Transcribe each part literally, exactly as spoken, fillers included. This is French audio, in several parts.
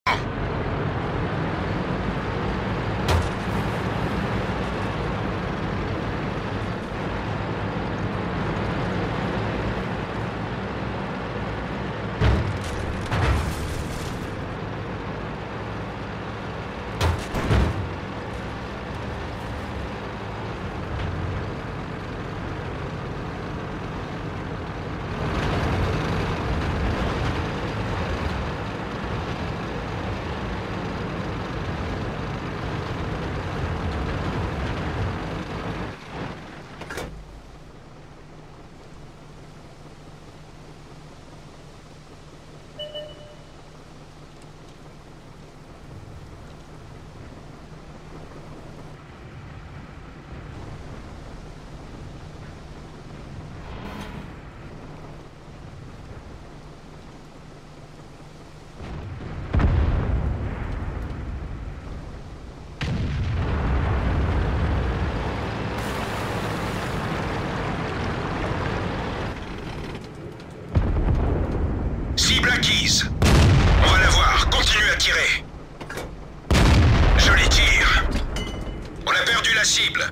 Cible acquise. On va la voir. Continue à tirer. Joli tir. On a perdu la cible.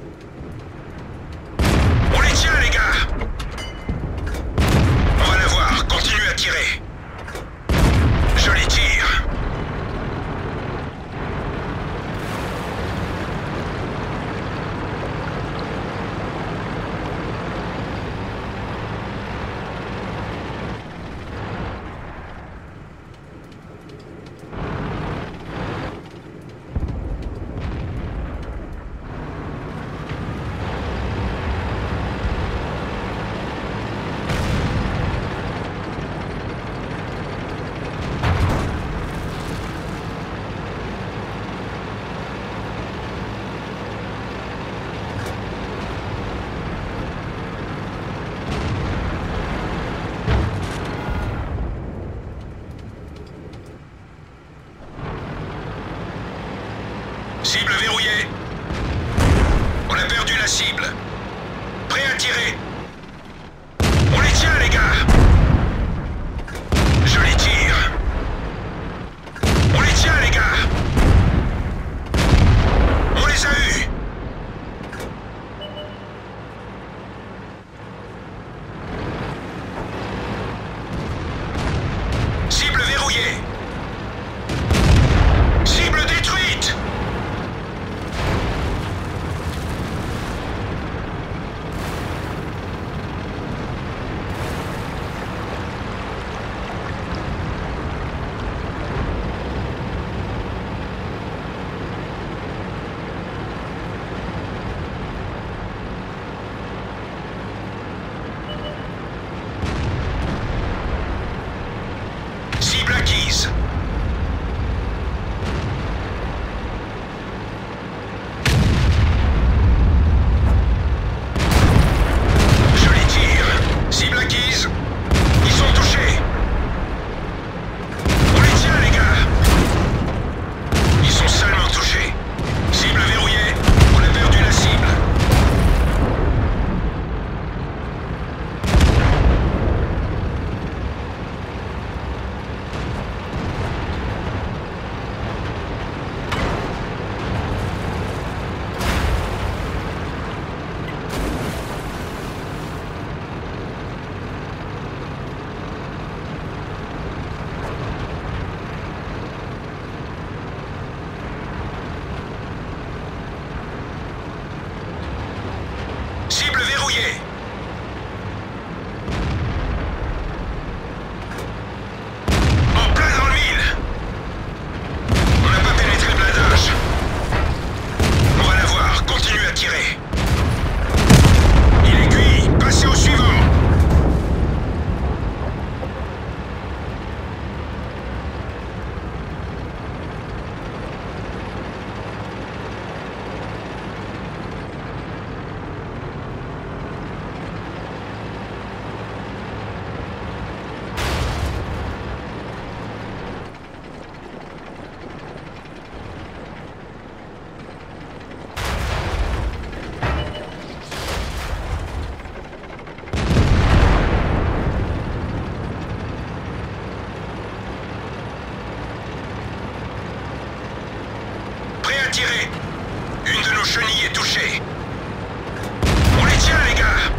On les tient, les gars. On va la voir. Continue à tirer. Joli tir. Cible verrouillée. On a perdu la cible. Prêt à tirer. On les tient, les gars. Joli tir. On les tient, les gars. On les a eus. Cible verrouillée. Cible détruite. à tirer. Une de nos chenilles est touchée. On les tient, les gars.